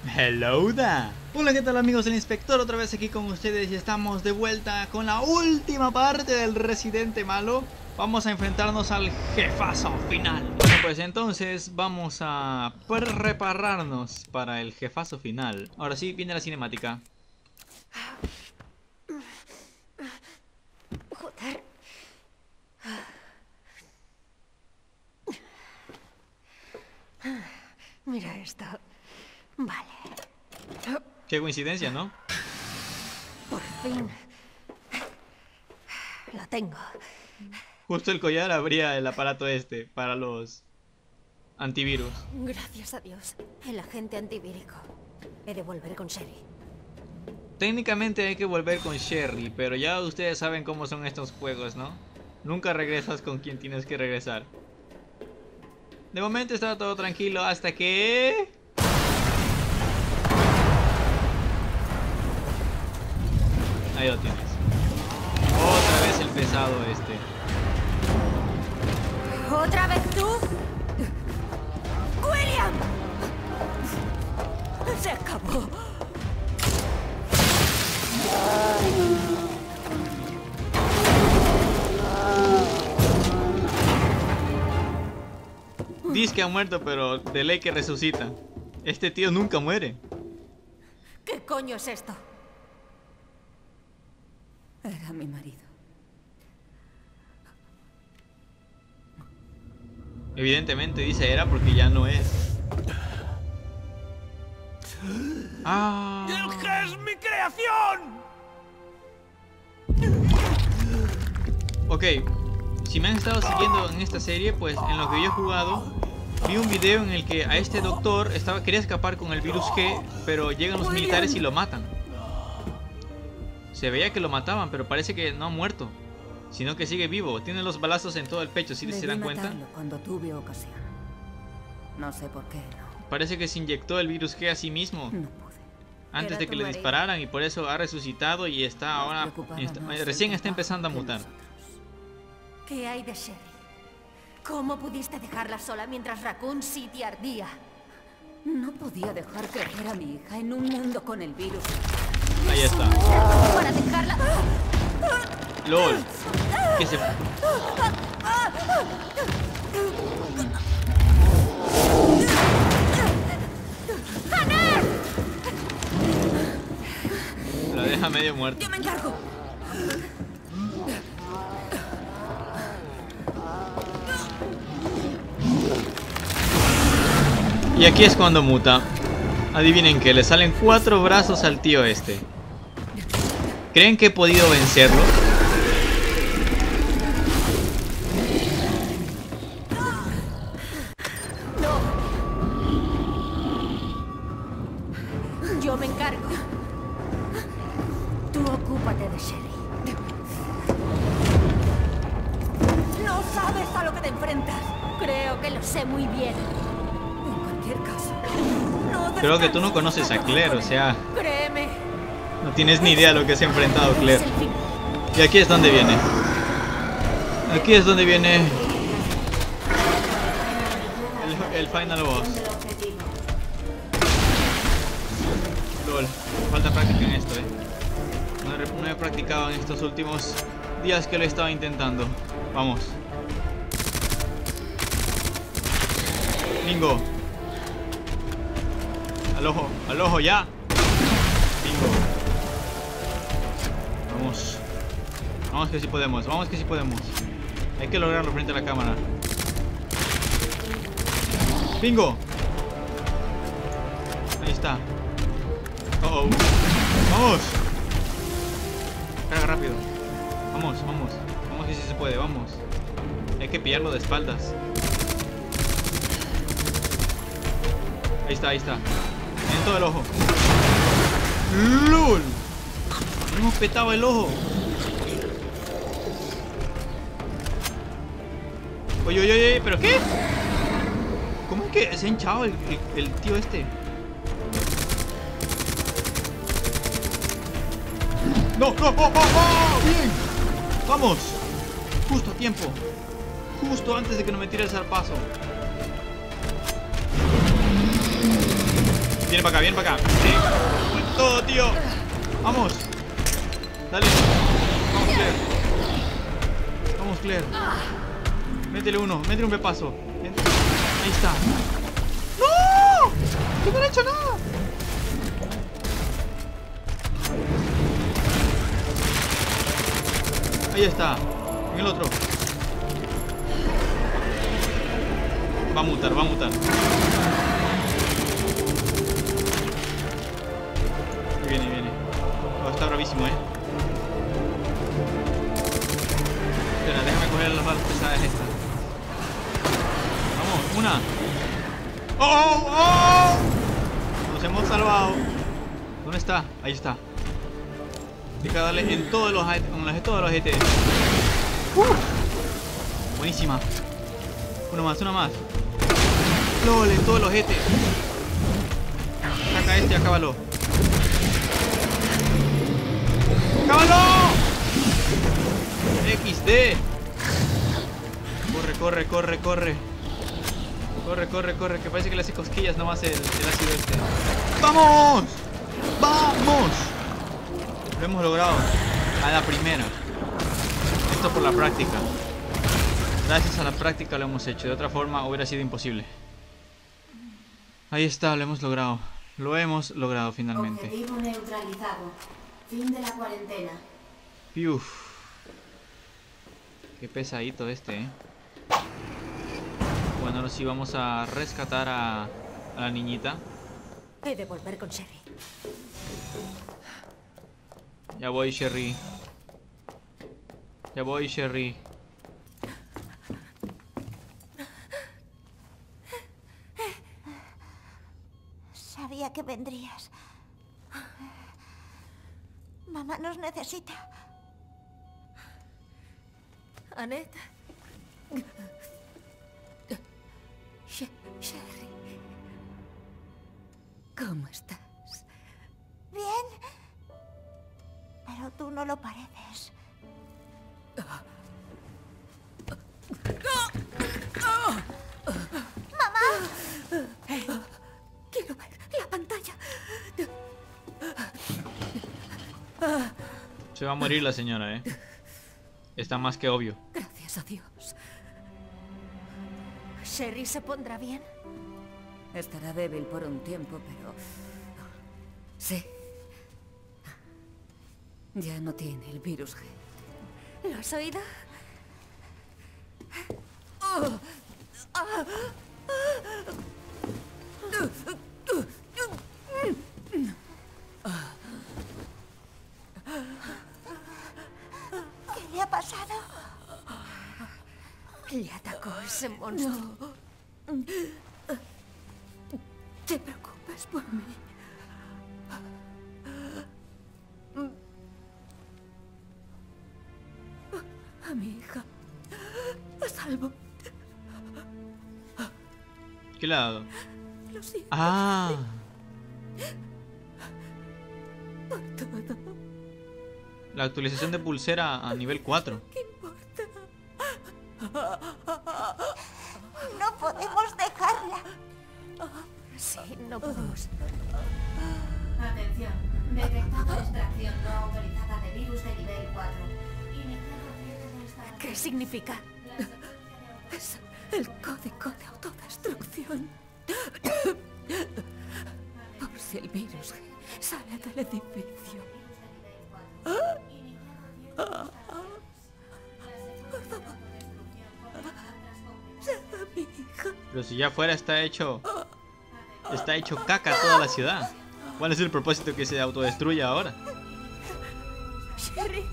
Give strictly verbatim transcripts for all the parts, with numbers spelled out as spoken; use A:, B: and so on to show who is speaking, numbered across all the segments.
A: Hello there. Hola, ¿qué tal amigos? El Inspector otra vez aquí con ustedes y estamos de vuelta con la última parte del Residente malo. Vamos a enfrentarnos al jefazo final. Bueno, pues entonces vamos a prepararnos para el jefazo final. Ahora sí, viene la cinemática.
B: Joder. Mira esto. Vale.
A: Qué coincidencia, ¿no?
B: Por fin. Lo tengo.
A: Justo el collar abría el aparato este para los antivirus.
B: Gracias a Dios. El agente antivírico. He de volver con Sherry.
A: Técnicamente hay que volver con Sherry, pero ya ustedes saben cómo son estos juegos, ¿no? Nunca regresas con quien tienes que regresar. De momento estaba todo tranquilo hasta que... Ahí lo tienes. Otra vez el pesado este.
B: ¿Otra vez tú? ¡William! Se acabó.
A: Dice que ha muerto, pero de ley que resucita. Este tío nunca muere.
B: ¿Qué coño es esto?
C: Era mi marido.
A: Evidentemente dice era porque ya no es. ¡Ah!
D: ¡El que es mi creación!
A: Ok, si me han estado siguiendo en esta serie, pues en lo que yo he jugado, vi un video en el que a este doctor estaba, quería escapar con el virus G, pero llegan los militares y lo matan. Se veía que lo mataban, pero parece que no ha muerto, sino que sigue vivo. Tiene los balazos en todo el pecho, ¿sí se dan cuenta?
C: Cuando tuve ocasión. No sé por qué, no.
A: Parece que se inyectó el virus G a sí mismo
C: No pude.
A: antes
B: Era
A: de
B: tu
A: que le
B: marido.
A: dispararan y por eso ha resucitado y está ahora,
C: Preocupaba
A: está-
C: más el
A: recién está
C: trabajo
A: empezando a
C: que
A: mutar.
C: nosotros.
B: ¿Qué hay de Sherry? ¿Cómo pudiste dejarla sola mientras Raccoon City ardía?
C: No podía dejar crecer a mi hija en un mundo con el virus.
A: Ahí está.
B: Para dejarla...
A: LOL. Que se... La deja medio muerta.
B: ¡Yo me encargo!
A: Y aquí es cuando muta. Adivinen que le salen cuatro brazos al tío este. ¿Creen que he podido vencerlo?
B: Yo me encargo. Tú ocúpate de Sherry. No sabes a lo que te enfrentas. Creo que lo sé muy bien.
C: En cualquier caso,
B: No
A: Creo que tú no
B: descanses
A: conoces
B: hasta
A: a Claire,
B: acabar
A: o
B: con
A: sea,
B: él. Créeme.
A: no tienes ni idea de lo que se ha enfrentado
B: Es
A: Claire.
B: el fin.
A: Y aquí es donde viene. Aquí es donde viene el, el final boss. LOL, falta práctica en esto, eh. No he, no he practicado en estos últimos días que lo he estado intentando. Vamos. Bingo. Al ojo, al ojo ya. Bingo. Vamos. Vamos que sí podemos, vamos que sí podemos. Hay que lograrlo frente a la cámara. ¡Bingo! Ahí está. Oh, oh. ¡Vamos! Carga rápido. Vamos, vamos. Vamos que sí se puede, vamos. Hay que pillarlo de espaldas. Ahí está, ahí está. En todo el ojo. ¡Lol! Hemos petado el ojo. Oye, oye, oye, ¿pero qué? ¿Cómo es que se ha hinchado el, el, el tío este? ¡No, no! ¡Oh, oh, oh! ¡Bien! ¡Vamos! Justo a tiempo. Justo antes de que no me tire el zarpazo. Viene para acá, viene para acá. Sí. Con todo, tío. Vamos. Dale. Vamos, Claire. Vamos, Claire. Métele uno, métele un pepazo. Ahí está. ¡No! ¡Yo no he hecho nada! Ahí está. En el otro. Va a mutar, va a mutar. Viene, viene. Oh, está bravísimo, eh. Espera, déjame coger las balas pesadas estas. Vamos, una. ¡Oh, oh, oh! Nos hemos salvado. ¿Dónde está? Ahí está. Hay que darle en todos los, en todos los G T. Uh, buenísima. Una más, una más. LOL, en todos los G T. Saca este y acábalo. ¡Acábalo! equis de. Corre, corre, corre, corre. Corre, corre, corre. Que parece que le hace cosquillas nomás el, el ácido este. ¡Vamos! ¡Vamos! Lo hemos logrado. A la primera. Esto por la práctica. Gracias a la práctica lo hemos hecho. De otra forma hubiera sido imposible. Ahí está, lo hemos logrado. Lo hemos logrado finalmente.
B: Objetivo neutralizado. Fin de la cuarentena.
A: Uf. Qué pesadito este, eh. Bueno, ahora sí vamos a rescatar a, a la niñita.
B: He de volver con Sherry.
A: Ya voy, Sherry. Ya voy, Sherry.
E: Sabía que vendrías. Mamá nos necesita.
B: Annette.
C: She- Sherry. ¿Cómo estás?
E: Bien. Pero tú no lo pareces.
C: Quiero ver la pantalla.
A: Se va a morir la señora, eh. Está más que obvio.
C: Gracias a Dios.
B: ¿Sherry se pondrá bien?
C: Estará débil por un tiempo, pero... Sí. Ya no tiene el virus G.
B: ¿Lo has oído?
E: ¿Qué le ha pasado?
B: Le atacó ese monstruo.
C: ¿Te preocupas por mí? A mi hija. A salvo.
A: ¿Qué le ha dado?
C: Lo siento
A: Ah.
C: por todo.
A: La actualización de pulsera a nivel cuatro.
C: ¿Qué importa?
E: No podemos dejarla.
B: Sí, no podemos.
F: Atención, detectado extracción no autorizada de virus de nivel cuatro. Iniciado cierre de instalación.
B: ¿Qué significa?
C: Es el código de autodestrucción. Por si el virus G sale del edificio. Por favor. Sea mi hija.
A: Pero si ya fuera está hecho... Está hecho caca toda la ciudad. ¿Cuál es el propósito que se autodestruya ahora?
B: Sherry.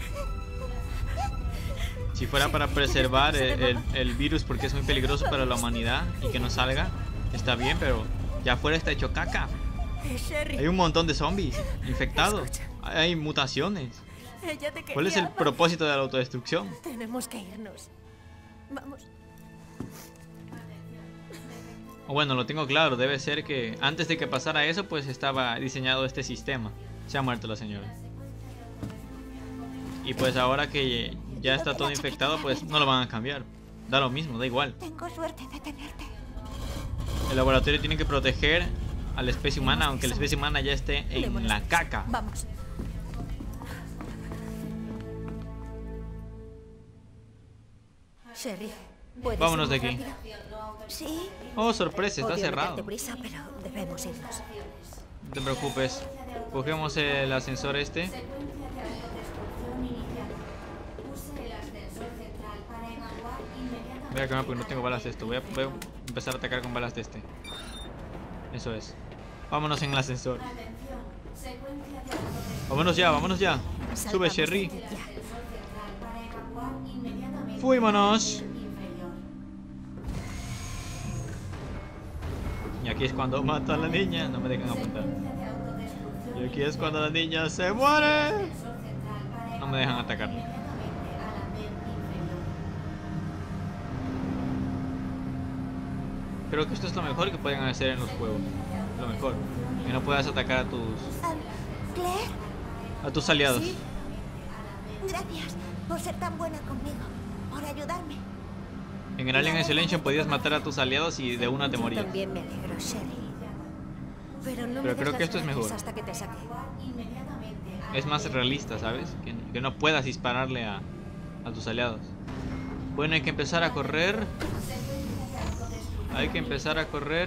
A: Si fuera para preservar el, el, el virus porque es muy peligroso para la humanidad y que no salga, está bien, pero ya fuera está hecho caca.
B: Sherry.
A: Hay un montón de zombies infectados.
B: Escucha.
A: Hay mutaciones.
B: Ella te
A: ¿Cuál es el
B: quería.
A: propósito de la autodestrucción?
B: Tenemos que irnos. Vamos.
A: O bueno, lo tengo claro, debe ser que antes de que pasara eso, pues estaba diseñado este sistema. Se ha muerto la señora. Y pues ahora que ya está todo infectado, pues no lo van a cambiar. Da lo mismo, da igual.
E: Tengo suerte de tenerte.
A: El laboratorio tiene que proteger a la especie humana, aunque la especie humana ya esté en la caca.
B: Vamos. Sherry, ¿puedes
A: Vámonos de
B: ir más
A: aquí.
B: rápido?
E: Sí,
A: Oh, sorpresa, está
B: Odio
A: cerrado.
B: meterte prisa, pero debemos irnos.
A: No te preocupes. Cogemos el ascensor este. Voy a cambiar porque no tengo balas de esto. Voy a, voy a empezar a atacar con balas de este. Eso es. Vámonos en el ascensor. Vámonos ya, vámonos ya. Sube,
B: Salgamos
A: Sherry.
B: de aquí, ya.
A: Fuímonos. Y aquí es cuando mata a la niña. No me dejan apuntar. Y aquí es cuando la niña se muere. No me dejan atacarla. Creo que esto es lo mejor que pueden hacer en los juegos. Lo mejor. Que no puedas atacar a tus
E: ah, Claire,
A: a tus aliados.
E: sí. Gracias por ser tan buena conmigo, por ayudarme.
A: En el Alien Isolation podías matar a tus aliados y de una te
B: Yo
A: morías.
B: también me alegro, Sherry. Pero no
A: Pero
B: me
A: creo
B: des
A: que esto
B: las
A: es
B: gracias
A: mejor.
B: hasta que te saque.
A: Es más realista, ¿sabes? Que, que no puedas dispararle a, a tus aliados. Bueno, hay que empezar a correr. Hay que empezar a correr.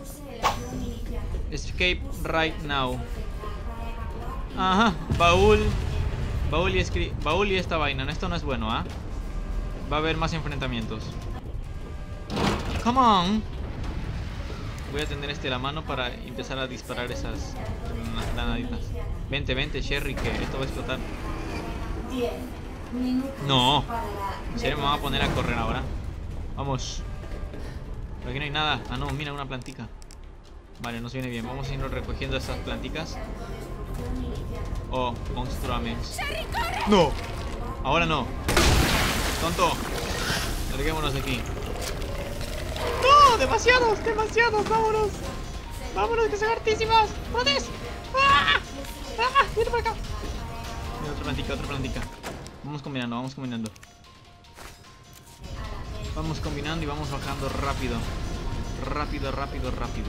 A: Escape right now. Ajá, baúl. Baúl y, escri baúl y esta vaina. No, esto no es bueno, ¿ah? Va a haber más enfrentamientos. Come on. Voy a tener este la mano para empezar a disparar esas granaditas. Vente, vente, Sherry, que esto va a explotar. No. ¿En serio me van a poner a correr ahora? Vamos. Pero aquí no hay nada. Ah, no, mira, una plantica. Vale, nos viene bien. Vamos a irnos recogiendo estas planticas. Oh, monstruamente. ¡No! Ahora no. Tonto. Larguémonos de aquí. ¡No! ¡Demasiados! ¡Demasiados! ¡Vámonos! ¡Vámonos, que son hartísimas! ¡Jodes! ¡Ah! ¡Ah! ¡Viene por acá! Mira, otra plantica, otra plantica. Vamos combinando, vamos combinando. Vamos combinando y vamos bajando rápido. Rápido, rápido, rápido.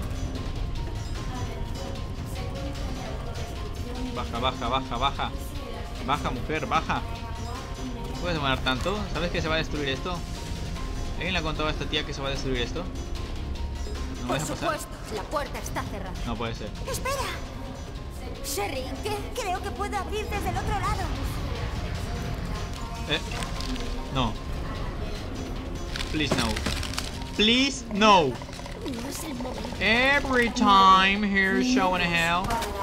A: Baja, baja, baja, baja. Baja, mujer, baja. ¿No puedes demorar tanto? ¿Sabes que se va a destruir esto? ¿Alguien le ha contado a esta tía que se va a destruir esto? ¿No me
B: Por
A: deja pasar?
B: supuesto, la puerta está cerrada.
A: No puede ser.
E: Espera,
B: Sherry, ¿qué?
E: creo que puedo abrir desde el otro lado.
A: Eh. No. Please no. Please no.
B: No es el momento.
A: Every time here showing hell.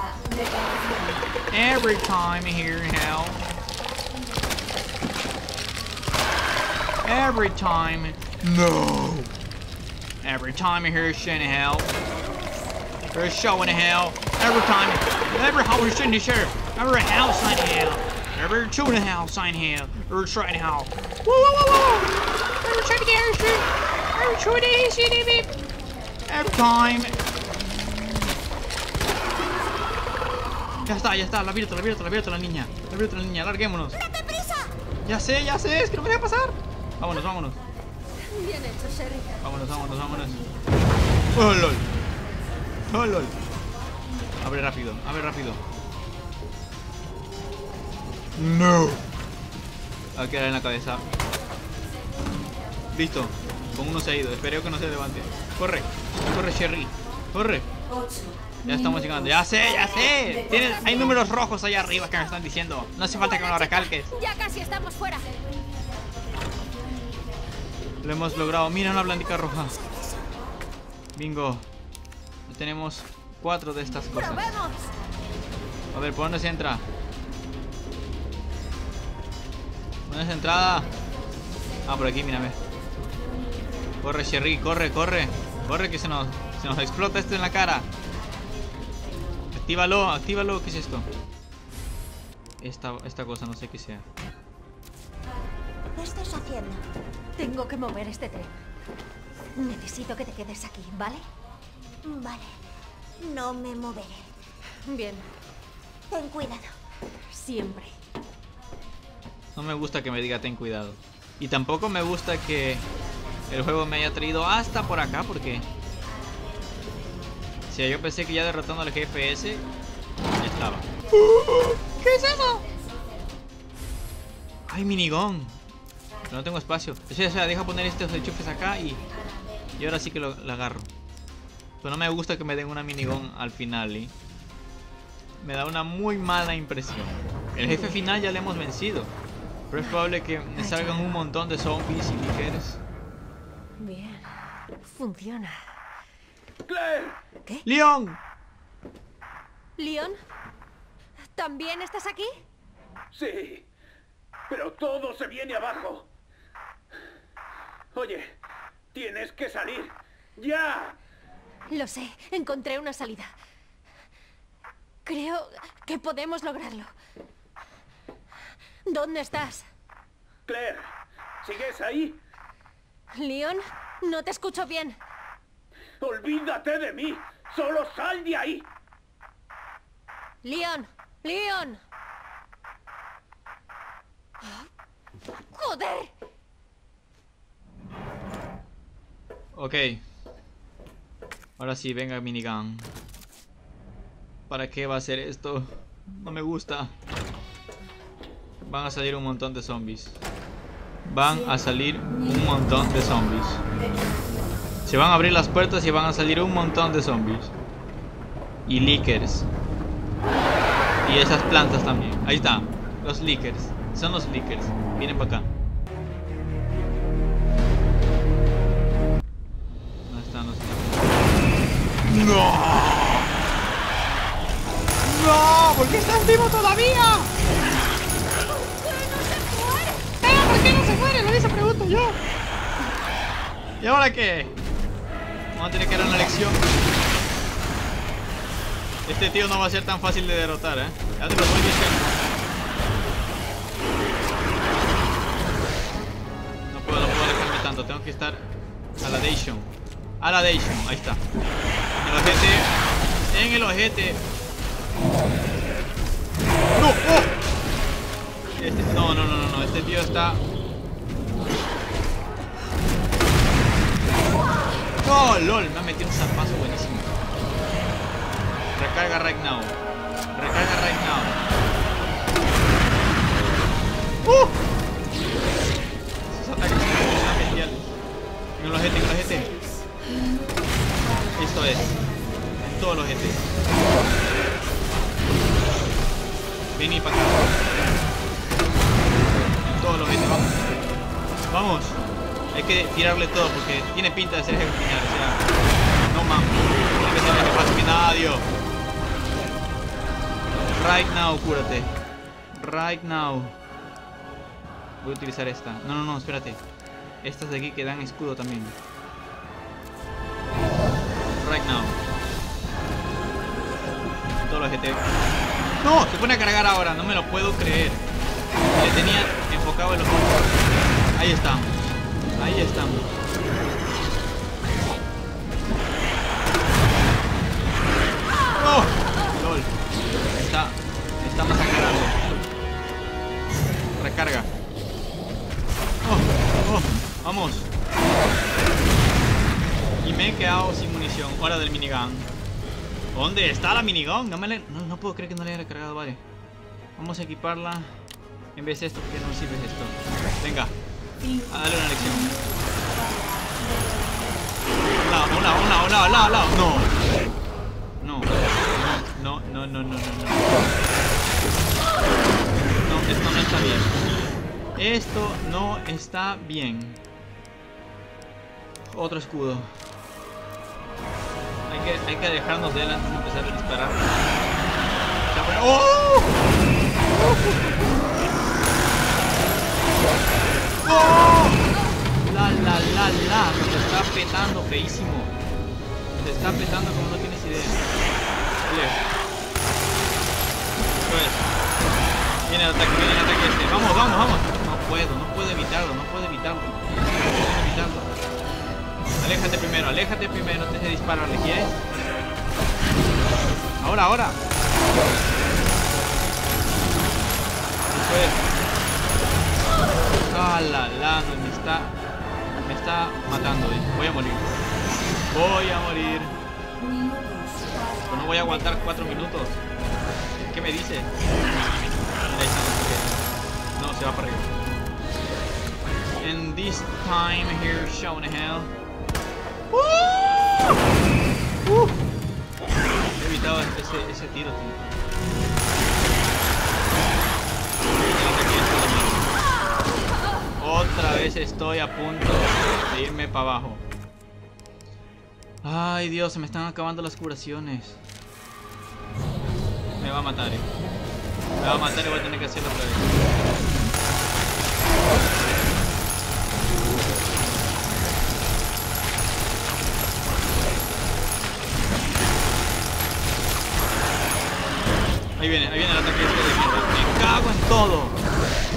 A: Every time here hell. Every time. No. Every time here showing hell. We're showing hell. Every time. Every how we're shooting here. Every house sign hell. Every shooting hell sign hell. Every trying hell. Whoa, whoa, whoa, whoa. Every trying to get her shit. Every trying to shit it. Every time. Ya está, ya está, la abierto, la abierto, la abierto la niña. La abierto la niña, larguémonos.
E: ¡Date prisa!
A: Ya sé, ya sé, es que no me deja pasar. Vámonos, vámonos.
B: Bien hecho, Sherry.
A: Vámonos, vámonos, vámonos. Oh, lol. Oh, lol. Abre rápido, abre rápido. No. Va a quedar en la cabeza. Listo. Con uno se ha ido. Espero que no se levante. Corre. Corre, Sherry. Corre. Ya estamos llegando. Ya sé, ya sé. Tienes, hay números rojos allá arriba que me están diciendo. No hace falta que me lo recalques.
B: Ya casi estamos fuera.
A: Lo hemos logrado. Mira una blandica roja. Bingo. Tenemos cuatro de estas cosas.
B: ¡Probemos!
A: A ver, ¿por dónde se entra? ¿Dónde es la entrada? Ah, por aquí, mírame. Corre, Sherry, corre, corre. Corre que se nos, se nos explota esto en la cara. Actívalo, actívalo. ¿Qué es esto? Esta, esta cosa, no sé qué sea.
E: ¿Qué estás haciendo?
B: Tengo que mover este tren. Necesito que te quedes aquí, ¿vale?
E: Vale, no me moveré.
B: Bien,
E: Ten cuidado.
B: siempre.
A: No me gusta que me diga ten cuidado. Y tampoco me gusta que el juego me haya traído hasta por acá porque Sí, yo pensé que ya derrotando al jefe ese ya estaba.
B: ¿Qué es eso?
A: ¡Ay, minigón! Pero no tengo espacio. O sea, o sea, deja poner estos enchufes acá y... Y ahora sí que lo, lo agarro. Pero no me gusta que me den una minigón al final, ¿eh? Me da una muy mala impresión. El jefe final ya le hemos vencido. Pero es probable que me salgan un montón de zombies y líqueres.
B: Bien, funciona.
D: ¡Claire!
B: ¿Qué?
A: ¡Leon!
B: ¿Leon? ¿También estás aquí?
D: Sí, pero todo se viene abajo. Oye, tienes que salir. ¡Ya!
B: Lo sé, encontré una salida. Creo que podemos lograrlo. ¿Dónde estás?
D: Claire, ¿sigues ahí?
B: ¿Leon? No te escucho bien.
D: ¡Olvídate de mí! ¡Solo sal de ahí!
B: ¡Leon! ¡Leon! ¡Joder!
A: Ok. Ahora sí, venga minigun. ¿Para qué va a hacer esto? No me gusta. Van a salir un montón de zombies. Van a salir un montón de zombies. Se van a abrir las puertas y van a salir un montón de zombies. Y líquers. Y esas plantas también. Ahí está. Los líquers. Son los líquers. Vienen para acá. ¿Dónde están los líquers? ¡No! ¡No! ¿Por qué estás vivo todavía? ¿Por qué no se muere? Lo hice, pregunto yo. ¿Y ahora qué? Vamos a tener que dar una lección. Este tío no va a ser tan fácil de derrotar, ¿eh? Ya te lo voy diciendo. No puedo, no puedo alejarme tanto. Tengo que estar a la Dation. A la Dation, ahí está. En el ojete. En el ojete. ¡No! ¡Oh! Este, no, no, no, no, no. Este tío está... ¡Oh, lol! Me ha metido un zapazo buenísimo. Recarga right now. Recarga right now. ¡Uh! Esos ataques son bestiales. En el ojete, en el ojete. Esto es. En todos los ojetes. Vení para acá. En todos los ojetes, vamos. Vamos. Hay que tirarle todo porque tiene pinta de ser jefe final. O sea, no mames. Tiene que ser el jefe final, Dios. Right now, cúrate. Right now. Voy a utilizar esta. No, no, no, espérate. Estas de aquí que dan escudo también. Right now. Todo lo G T. ¡No! Se pone a cargar ahora. No me lo puedo creer. Le tenía enfocado en los ojos. Ahí estamos. Ahí estamos. ¡Oh! ¡Lol! Está, está masacrando. Recarga. ¡Oh! ¡Oh! ¡Vamos! Y me he quedado sin munición. Hora del minigun. ¿Dónde está la minigun? No, me le... no, no puedo creer que no le haya recargado, vale. Vamos a equiparla. En vez de esto, porque no sirve esto. Venga. A darle una lección. Un lado, un lado, un lado, un lado, un lado, un lado. No. No, no, no, no, no, no. No, esto no está bien. Esto no está bien. Otro escudo. Hay que, hay que dejarnos de él antes de empezar a disparar. ¡Oh! ¡Oh! La, la, la, la. Se está petando feísimo. Se está petando como no tienes idea. Vale. Pues. Viene el ataque, viene el ataque este. Vamos, vamos, vamos. No puedo, no puedo evitarlo, no puedo evitarlo. No puedo evitarlo. Aléjate primero, aléjate primero antes de dispararle. ¿Quieres? Ahora, ahora. Pues. Ah, la, la, no, me está. Me está matando, eh. Voy a morir. Voy a morir. Pero no voy a aguantar cuatro minutos. ¿Qué me dice? No, se va para arriba. And this time here, show in hell. ¡Uh! ¡Uh! He evitado ese, ese tiro, tío. Otra vez estoy a punto de irme para abajo. Ay, Dios, se me están acabando las curaciones. Me va a matar, eh. Me va a matar y voy a tener que hacerlo otra vez. Ahí viene, ahí viene el ataque este de mierda. Me cago en todo.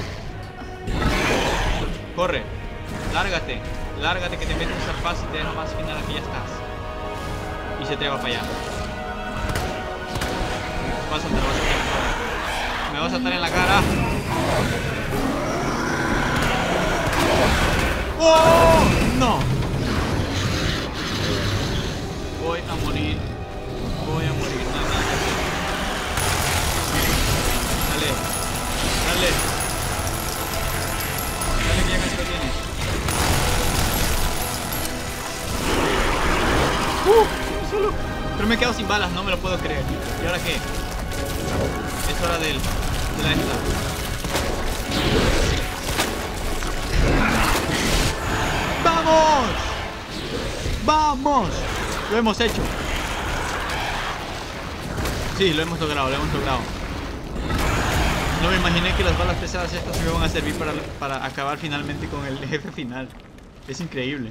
A: Corre, lárgate, lárgate que te metes a paz y te deja más final, aquí ya estás. Y se te va para allá. Vas a saltar, vas a saltar. Me vas a saltar en la cara. ¡Oh! ¡No! Voy a morir. Voy a morir. No, no, no. Dale. Dale. Dale que ya casi lo tienes. ¡Uh! Solo. Pero me he quedado sin balas, no me lo puedo creer. ¿Y ahora qué? Es hora del, de la esta. ¡Vamos! ¡Vamos! Lo hemos hecho. Sí, lo hemos logrado, lo hemos logrado. No me imaginé que las balas pesadas estas me iban a servir para, para acabar finalmente con el jefe final. Es increíble.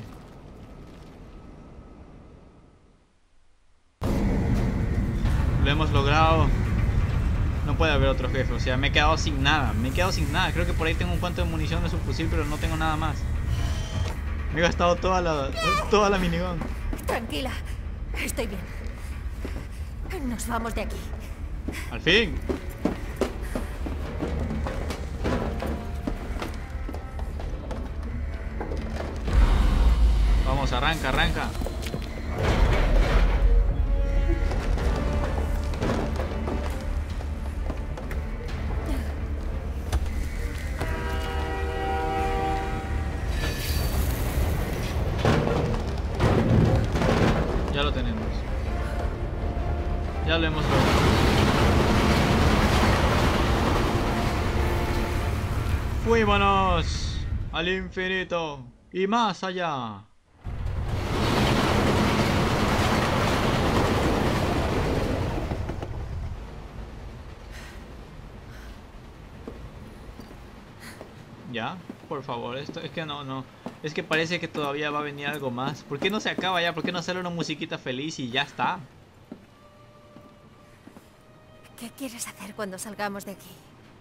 A: Lo hemos logrado. No puede haber otro jefe, o sea, me he quedado sin nada. Me he quedado sin nada. Creo que por ahí tengo un cuanto de munición de subfusil, pero no tengo nada más. Me he gastado toda la, toda la minigun.
B: Tranquila, estoy bien. Nos vamos de aquí.
A: Al fin. Vamos, arranca, arranca. Ya lo tenemos. Ya lo hemos logrado. Fuímonos al infinito y más allá. Ya, por favor, esto es que no, no. Es que parece que todavía va a venir algo más. ¿Por qué no se acaba ya? ¿Por qué no sale una musiquita feliz y ya está?
B: ¿Qué quieres hacer cuando salgamos de aquí?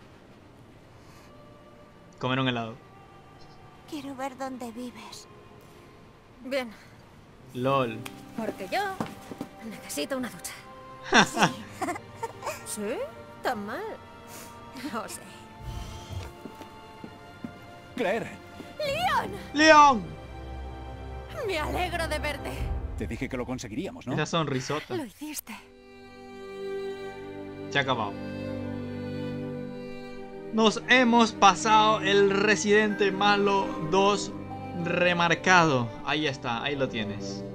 A: Comer un helado.
E: Quiero ver dónde vives.
B: Bien,
A: LOL.
B: porque yo necesito una ducha.
E: Sí.
B: ¿Sí? ¿Tan mal? No sé.
G: Claire,
A: ¡Leon!
B: Me alegro de verte.
G: te dije que lo conseguiríamos, ¿no?
A: Esa sonrisota.
B: Lo hiciste.
A: Se ha acabado. Nos hemos pasado el Residente Malo dos remarcado. Ahí está, ahí lo tienes.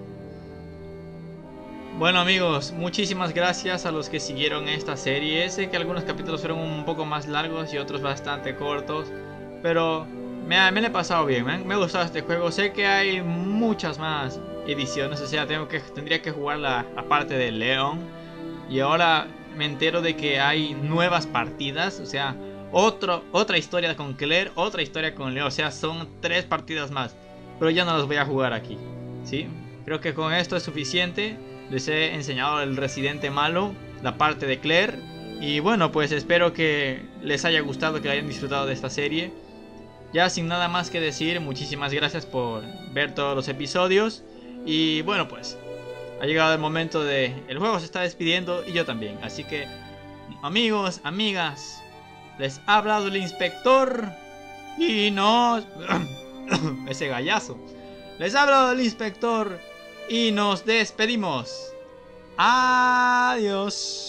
A: Bueno amigos, muchísimas gracias a los que siguieron esta serie. Sé que algunos capítulos fueron un poco más largos y otros bastante cortos, pero me, me lo he pasado bien, me, me ha gustado este juego. Sé que hay muchas más ediciones, o sea, tengo que, tendría que jugar la, la parte de Leon. Y ahora me entero de que hay nuevas partidas, o sea, otro, otra historia con Claire, otra historia con Leon. O sea, son tres partidas más, pero ya no las voy a jugar aquí, ¿sí? Creo que con esto es suficiente. Les he enseñado el Residente Malo, la parte de Claire. Y bueno, pues espero que les haya gustado, que hayan disfrutado de esta serie. Ya sin nada más que decir, muchísimas gracias por ver todos los episodios. Y bueno, pues ha llegado el momento de... El juego se está despidiendo y yo también. Así que, amigos, amigas, les ha hablado el inspector. Y nos... Ese gallazo. Les ha hablado el inspector. Y nos despedimos. Adiós.